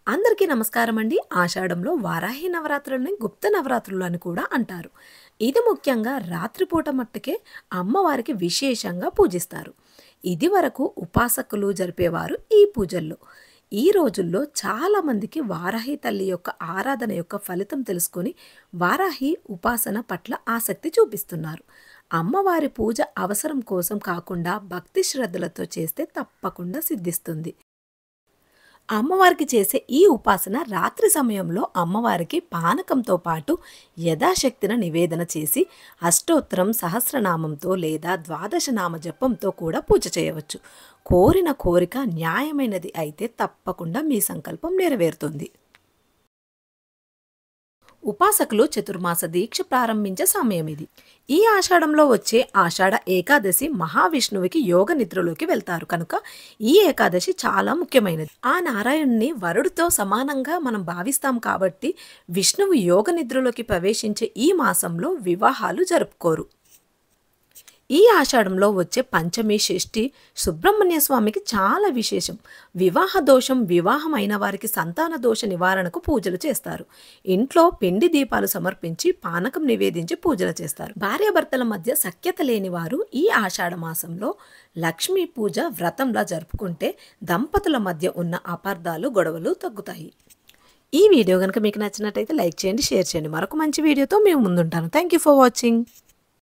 అందరికీ నమస్కారం అండి. ఆషాఢంలో వారాహి నవరాత్రులని గుప్త నవరాత్రులు అని కూడా అంటారు. ఇది ముఖ్యంగా రాత్రిపూట మట్టుకే అమ్మవారికి విశేషంగా పూజిస్తారు. ఇది వరకు ఉపాసకులు జరిపేవారు ఈ పూజల్లో. ఈ రోజుల్లో చాలామందికి వారాహి తల్లి యొక్క ఆరాధన యొక్క ఫలితం తెలుసుకొని వారాహి ఉపాసన పట్ల ఆసక్తి చూపిస్తున్నారు. అమ్మవారి పూజ అవసరం కోసం కాకుండా భక్తి శ్రద్ధలతో చేస్తే తప్పకుండా సిద్ధిస్తుంది. అమ్మవారికి చేసే ఈ ఉపాసన రాత్రి సమయంలో అమ్మవారికి పానకంతో పాటు యథాశక్తిన నివేదన చేసి అష్టోత్తరం సహస్రనామంతో లేదా ద్వాదశనామ జపంతో కూడా పూజ చేయవచ్చు. కోరిన కోరిక న్యాయమైనది అయితే తప్పకుండా మీ సంకల్పం నెరవేరుతుంది. ఉపాసకులు చతుర్మాస దీక్ష ప్రారంభించే సమయం ఇది. ఈ ఆషాఢంలో వచ్చే ఆషాఢ ఏకాదశి మహావిష్ణువుకి యోగ నిద్రలోకి వెళ్తారు కనుక ఈ ఏకాదశి చాలా ముఖ్యమైనది. ఆ నారాయణుని వరుడితో సమానంగా మనం భావిస్తాం కాబట్టి విష్ణువు యోగ నిద్రలోకి ప్రవేశించే ఈ మాసంలో వివాహాలు జరుపుకోరు. ఈ ఆషాఢంలో వచ్చే పంచమి షష్ఠి సుబ్రహ్మణ్య స్వామికి చాలా విశేషం. వివాహ దోషం వివాహమైన వారికి సంతాన దోష నివారణకు పూజలు చేస్తారు. ఇంట్లో పిండి దీపాలు సమర్పించి పానకం నివేదించి పూజలు చేస్తారు. భార్యాభర్తల మధ్య సఖ్యత లేని వారు ఈ ఆషాఢ మాసంలో లక్ష్మీ పూజ వ్రతంలా జరుపుకుంటే దంపతుల మధ్య ఉన్న అపార్థాలు గొడవలు తగ్గుతాయి. ఈ వీడియో కనుక మీకు నచ్చినట్టయితే లైక్ చేయండి, షేర్ చేయండి. మరొక మంచి వీడియోతో మేము ముందుంటాను. Thank you for watching.